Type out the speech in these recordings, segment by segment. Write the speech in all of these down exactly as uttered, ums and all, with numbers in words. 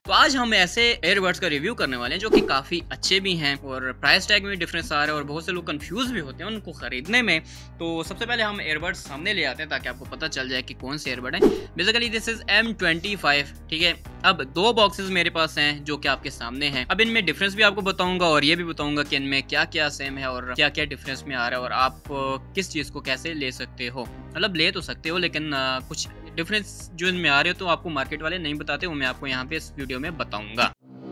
तो आज हम ऐसे एयरबड्स का रिव्यू करने वाले हैं जो कि काफ़ी अच्छे भी हैं और प्राइस टैग में डिफरेंस आ रहा है और बहुत से लोग कंफ्यूज भी होते हैं उनको ख़रीदने में। तो सबसे पहले हम एयरबड्स सामने ले आते हैं ताकि आपको पता चल जाए कि कौन से एयरबड हैं। Basically this is M twenty five, ठीक है। अब दो बॉक्सेस मेरे पास हैं जो कि आपके सामने हैं। अब इनमें डिफरेंस भी आपको बताऊंगा और ये भी बताऊंगा कि इनमें क्या क्या सेम है और क्या क्या डिफरेंस में आ रहा है और आप किस चीज़ को कैसे ले सकते हो। मतलब ले तो सकते हो लेकिन कुछ डिफरेंस जो इनमें आ रहे हो तो आपको मार्केट वाले नहीं बताते, वो मैं आपको यहाँ पे इस वीडियो में बताऊंगा।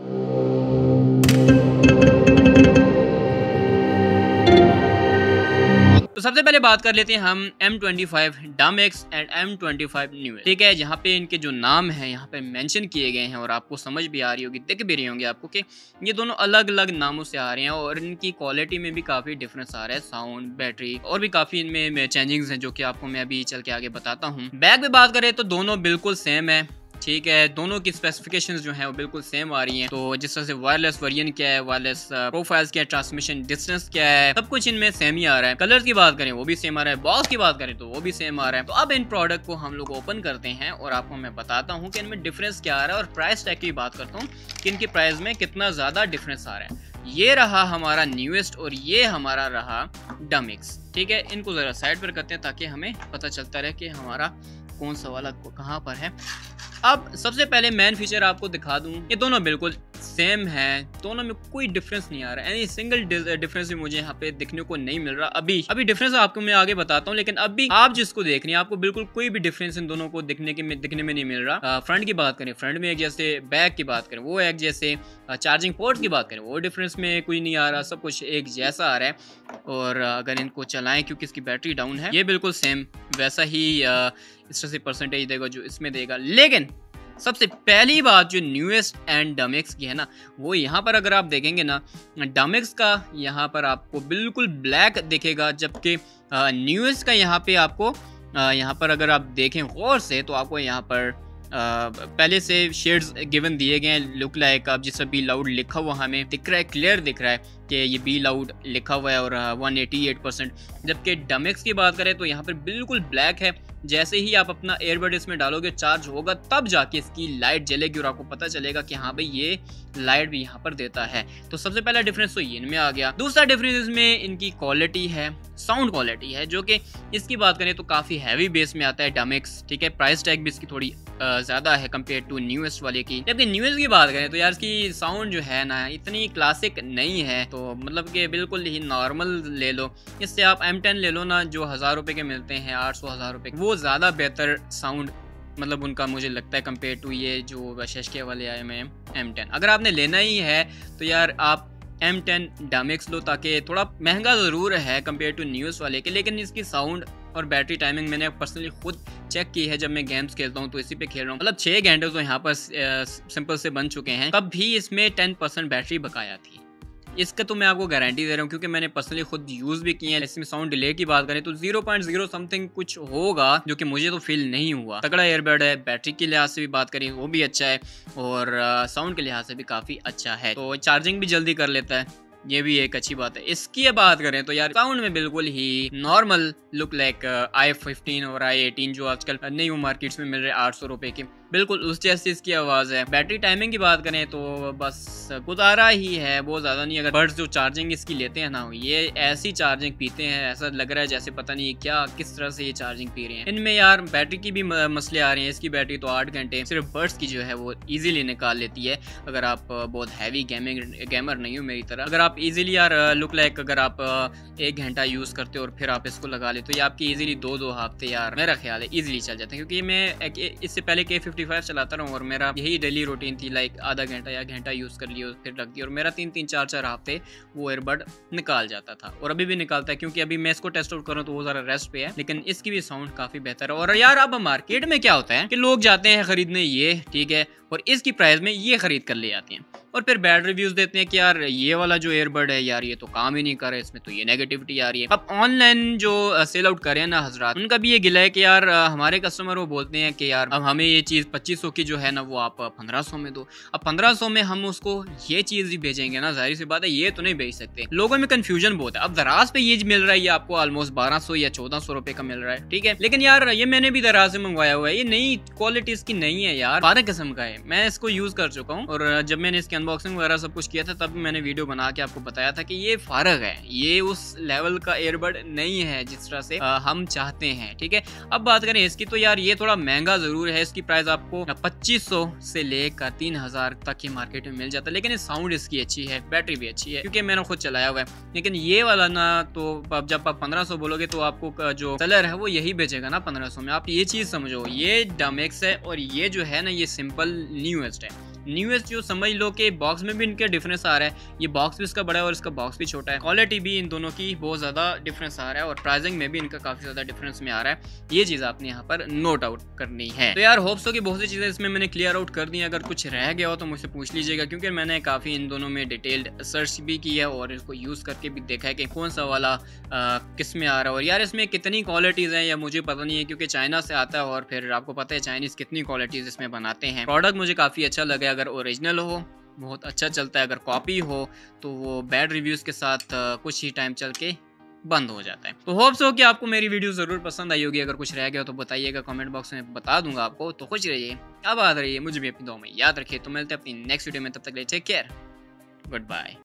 तो सबसे पहले बात कर लेते हैं हम एम ट्वेंटी फाइव डमेक्स and M twenty five new, ठीक है। जहाँ पे इनके जो नाम हैं यहाँ पे मेंशन किए गए हैं और आपको समझ भी आ रही होगी, दिख भी रही होंगी आपको कि ये दोनों अलग अलग नामों से आ रहे हैं और इनकी क्वालिटी में भी काफ़ी डिफरेंस आ रहा है, साउंड, बैटरी और भी काफ़ी इनमें चेंजिंग्स हैं जो कि आपको मैं अभी चल के आगे बताता हूँ। बैग में बात करें तो दोनों बिल्कुल सेम है, ठीक है। दोनों की स्पेसिफिकेशंस जो हैं वो बिल्कुल सेम आ रही हैं। तो जिस तरह से वायरलेस वेरिएंट क्या है, वायरलेस प्रोफाइल्स क्या है, ट्रांसमिशन डिस्टेंस क्या है, सब कुछ इनमें सेम ही आ रहा है। कलर्स की बात करें वो भी सेम आ रहा है, बॉक्स की बात करें तो वो भी सेम आ रहा है। तो अब इन प्रोडक्ट को हम लोग ओपन करते हैं और आपको मैं बताता हूँ कि इनमें डिफरेंस क्या आ रहा है और प्राइस टैग की बात करता हूँ कि इनकी प्राइस में कितना ज़्यादा डिफरेंस आ रहा है। ये रहा हमारा न्यूएस्ट और ये हमारा रहा डमेक्स, ठीक है। इनको ज़रा साइड पर करते हैं ताकि हमें पता चलता रहे कि हमारा कौन सा वाला कहाँ पर है। अब सबसे पहले मेन फीचर आपको दिखा दूं, ये दोनों बिल्कुल सेम है, दोनों में कोई डिफरेंस नहीं आ रहा है। एनी सिंगल डिफरेंस भी मुझे यहाँ पे देखने को नहीं मिल रहा। अभी अभी डिफरेंस आपको मैं आगे बताता हूँ, लेकिन अभी आप जिसको देख रहे हैं आपको बिल्कुल कोई भी डिफरेंस इन दोनों को दिखने के में दिखने में नहीं मिल रहा। फ्रंट की बात करें, फ्रंट में एक जैसे, बैक की बात करें वो एक जैसे, चार्जिंग पोर्ट की बात करें वो डिफरेंस में कोई नहीं आ रहा, सब कुछ एक जैसा आ रहा है। और अगर इनको चलाएं क्योंकि इसकी बैटरी डाउन है, ये बिल्कुल सेम वैसा ही इस तरह से परसेंटेज देगा जो इसमें देगा। लेकिन सबसे पहली बात जो न्यूएस्ट एंड डमेक्स की है ना, वो यहाँ पर अगर आप देखेंगे ना, डमेक्स का यहाँ पर आपको बिल्कुल ब्लैक दिखेगा, जबकि न्यूएस्ट का यहाँ पे आपको यहाँ पर अगर आप देखें गौर से तो आपको यहाँ पर Uh, पहले से शेड्स गिवन दिए गए हैं। लुक लाइक अब जिस बी लाउड लिखा हुआ हमें दिख रहा है, क्लियर दिख रहा है कि ये बी लाउड लिखा हुआ है और वन एटी एट परसेंट। जबकि डमेक्स की बात करें तो यहाँ पर बिल्कुल ब्लैक है। जैसे ही आप अपना एयरबड इसमें डालोगे, चार्ज होगा, तब जाके इसकी लाइट जलेगी और आपको पता चलेगा कि हाँ भाई ये लाइट भी यहाँ पर देता है। तो सबसे पहला डिफरेंस तो ये इनमें आ गया। दूसरा डिफरेंस इसमें इनकी क्वालिटी है, साउंड क्वालिटी है, जो कि इसकी बात करें तो काफ़ी हैवी बेस में आता है डमेक्स, ठीक है। प्राइस टैग भी इसकी थोड़ी ज़्यादा है कंपेयर टू न्यूएस्ट वाले की। जबकि न्यूएस्ट की बात करें तो यार इसकी साउंड जो है ना इतनी क्लासिक नहीं है, तो मतलब कि बिल्कुल ही नॉर्मल ले लो। इससे आप एम टेन ले लो ना जो हज़ार रुपये के मिलते हैं, आठ सौ हज़ार रुपये, वो ज़्यादा बेहतर साउंड मतलब उनका मुझे लगता है कंपेयर टू ये जो शशके वाले आए में एम टेन। अगर आपने लेना ही है तो यार आप एम टेन डमेक्स लो, ताकि थोड़ा महंगा ज़रूर है कंपेयर टू न्यूज़ वाले के, लेकिन इसकी साउंड और बैटरी टाइमिंग मैंने पर्सनली खुद चेक की है। जब मैं गेम्स खेलता हूँ तो इसी पे खेल रहा हूँ, मतलब छः घंटे तो यहाँ पर सिंपल से बन चुके हैं, तब भी इसमें टेन परसेंट बैटरी बकाया थी। इसका तो मैं आपको गारंटी दे रहा हूँ क्योंकि मैंने पर्सनली खुद यूज़ भी किए हैं। इसमें साउंड डिले की बात करें तो ज़ीरो पॉइंट ज़ीरो समथिंग कुछ होगा, जो कि मुझे तो फील नहीं हुआ। तगड़ा एयरबड है, बैटरी के लिहाज से भी बात करें वो भी अच्छा है और साउंड के लिहाज से भी काफ़ी अच्छा है। तो चार्जिंग भी जल्दी कर लेता है, ये भी एक अच्छी बात है। इसकी बात करें तो यार साउंड में बिल्कुल ही normal look like I fifteen और आई एटीन जो आजकल न्यू मार्केट्स में मिल रहे हैं आठ सौ रुपए की, बिल्कुल उस जैसी इसकी आवाज़ है। बैटरी टाइमिंग की बात करें तो बस गुजारा ही है, बहुत ज़्यादा नहीं। अगर बर्ड्स जो चार्जिंग इसकी लेते हैं ना, ये ऐसी चार्जिंग पीते हैं, ऐसा लग रहा है जैसे पता नहीं क्या किस तरह से ये चार्जिंग पी रहे हैं। इनमें यार बैटरी की भी मसले आ रहे हैं। इसकी बैटरी तो आठ घंटे सिर्फ बर्ड्स की जो है वो ईजिली निकाल लेती है, अगर आप बहुत हैवी गेमिंग गेमर नहीं हो मेरी तरह। अगर आप इजीली यार लुक लाइक अगर आप एक घंटा यूज़ करते हो और फिर आप इसको लगा ले तो ये आपकी इजीली दो दो हफ्ते यार मेरा ख्याल है इजीली चल जाते हैं। क्योंकि मैं इससे पहले के फिफ्टी फाइव चलाता रहा हूँ और मेरा यही डेली रूटीन थी, लाइक आधा घंटा या घंटा यूज़ कर लिया फिर रख दिया, और मेरा तीन तीन चार चार हफ्ते वो एयरबड निकाल जाता था और अभी भी निकालता है। क्योंकि अभी मैं इसको टेस्ट आउट करूँ तो वो ज़रा रेस्ट पे है, लेकिन इसकी भी साउंड काफ़ी बेहतर है। और यार अब मार्केट में क्या होता है कि लोग जाते हैं खरीदने ये, ठीक है, और इसकी प्राइस में ये खरीद कर ले जाते हैं। और फिर बैड रिव्यूज देते हैं कि यार ये वाला जो एयरबड है यार ये तो काम ही नहीं कर रहा है, इसमें तो ये नेगेटिविटी आ रही है। अब ऑनलाइन जो सेल आउट करें ना हजरात, उनका भी ये गिला है कि यार हमारे कस्टमर वो बोलते हैं कि यार अब हमें ये चीज पच्चीस सौ की जो है ना वो आप पंद्रह सौ में दो। अब पंद्रह सौ में हम उसको ये चीज ही भेजेंगे ना, जाहिर सी बात है ये तो नहीं भेज सकते। लोगों में कंफ्यूजन बहुत है। अब दराज पे ये मिल रहा है ये आपको ऑलमोस्ट बारह सौ या चौदह सौ रुपए का मिल रहा है, ठीक है, लेकिन यार ये मैंने भी दराज से मंगवाया हुआ है, ये नई क्वालिटी इसकी नहीं है यार, बारह किस्म का है। मैं इसको यूज कर चुका हूँ और जब मैंने इसकी अनबॉक्सिंग वगैरह सब कुछ किया था तब मैंने वीडियो बना के आपको बताया था कि ये फारग है, ये उस लेवल का एयरबड नहीं है जिस तरह से आ, हम चाहते हैं, ठीक है। अब बात करें इसकी तो यार ये थोड़ा महंगा जरूर है, इसकी प्राइस आपको पच्चीस सौ से लेकर तीन हजार तक की मार्केट में मिल जाता है, लेकिन साउंड इसकी अच्छी है, बैटरी भी अच्छी है क्योंकि मैंने खुद चलाया हुआ है। लेकिन ये वाला ना तो जब आप पंद्रह सौ बोलोगे तो आपको जो सेलर है वो यही बेचेगा ना पंद्रह सौ में। आप ये चीज समझो, ये डामेक्स है और ये जो है ना ये सिंपल न्यूएस्ट है। न्यूएस्ट जो समझ लो कि बॉक्स में भी इनके डिफरेंस आ रहा है, ये बॉक्स भी इसका बड़ा है और इसका बॉक्स भी छोटा है। क्वालिटी भी इन दोनों की बहुत ज़्यादा डिफरेंस आ रहा है और प्राइसिंग में भी इनका काफ़ी ज़्यादा डिफरेंस में आ रहा है। ये चीज़ आपने यहाँ पर नोट आउट करनी है। तो यार होप्स हो कि बहुत सी चीज़ें इसमें मैंने क्लियर आउट कर दी। अगर कुछ रह गया हो तो मुझसे पूछ लीजिएगा, क्योंकि मैंने काफ़ी इन दोनों में डिटेल्ड सर्च भी की है और इसको यूज़ करके भी देखा है कि कौन सा वाला किस में आ रहा है। और यार इसमें कितनी क्वालिटीज़ हैं या मुझे पता नहीं है, क्योंकि चाइना से आता है और फिर आपको पता है चाइनीज़ कितनी क्वालिटीज़ इसमें बनाते हैं। प्रोडक्ट मुझे काफ़ी अच्छा लगा। अगर ओरिजिनल हो बहुत अच्छा चलता है, अगर कॉपी हो तो वो बैड रिव्यूज़ के साथ कुछ ही टाइम चल के बंद हो जाता है। तो होप्स हो कि आपको मेरी वीडियो ज़रूर पसंद आई होगी। अगर कुछ रह गया हो तो बताइएगा, कमेंट बॉक्स में बता दूंगा आपको। तो खुश रहिए, आबाद रहिए, मुझे भी अपनी दुआ में याद रखिए। तो मिलते हैं अपनी नेक्स्ट वीडियो में, तब तक के लिए टेक केयर, गुड बाय।